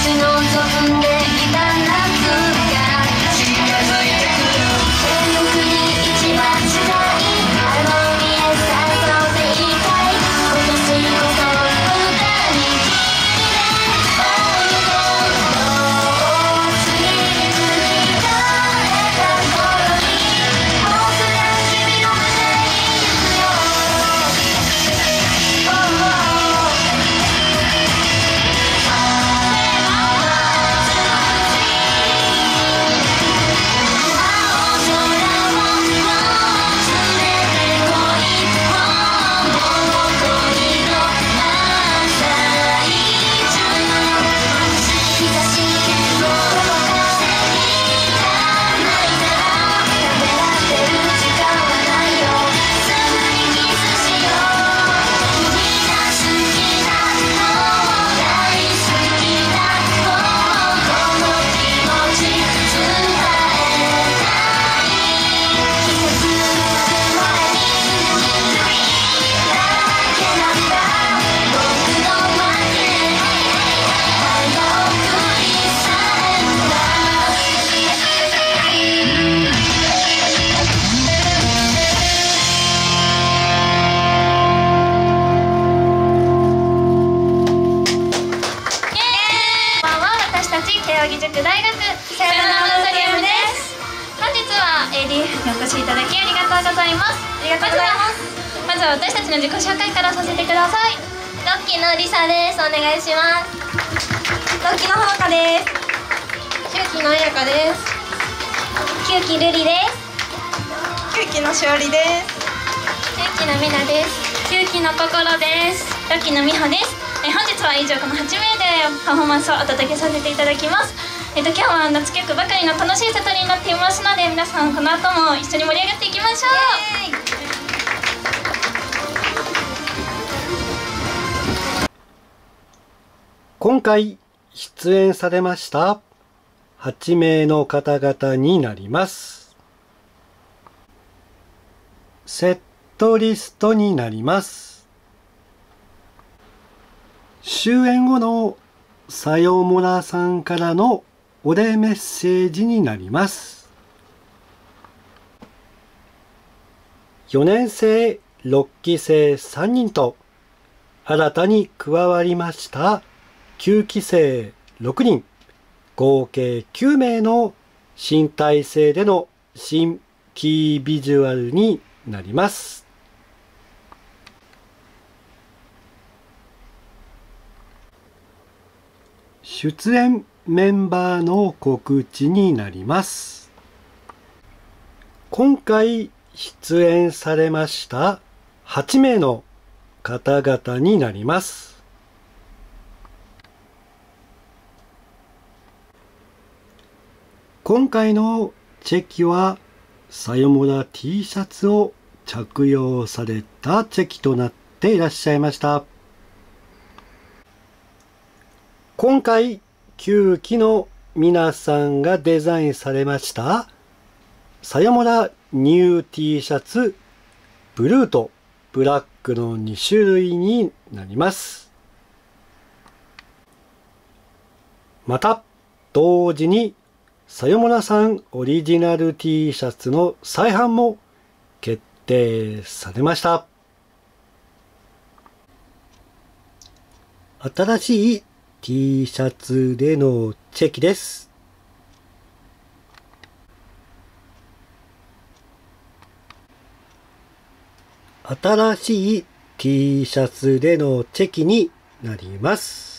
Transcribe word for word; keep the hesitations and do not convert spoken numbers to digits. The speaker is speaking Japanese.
慶應義塾大学さよならモノトリウムです。本日は エーディー にお越しいただきありがとうございます。ありがとうございます。まずは私たちの自己紹介からさせてください。 ロッキーのりさです。お願いします。ロッキーのほのかです。キューキーのあやかです。 キューキルリです。 キューキのしおりです。 キューキのみなです。キューキのこころです。ロッキーのみほです。え本日は以上このはちめいでパフォーマンスをお届けさせていただきます。えっと今日は夏曲ばかりの楽しい里になっていますので、皆さんこの後も一緒に盛り上がっていきましょう。今回出演されましたはちめいの方々になります。セットリストになります。終演後のさよもらさんからのお礼メッセージになります。よねんせいろっきせいさんにんと新たに加わりましたきゅうきせいろくにん、合計きゅうめいの新体制での新キービジュアルになります。出演メンバーの告知になります。今回出演されましたはちめいの方々になります。今回のチェキはさよもら T シャツを着用されたチェキとなっていらっしゃいました。今回きゅうきの皆さんがデザインされましたさよもらニュー T シャツブルーとブラックのにしゅるいになります。また同時にさよもらさんオリジナル T シャツの再販も決定されました。新しいT シャツでのチェキです。新しい T シャツでのチェキになります。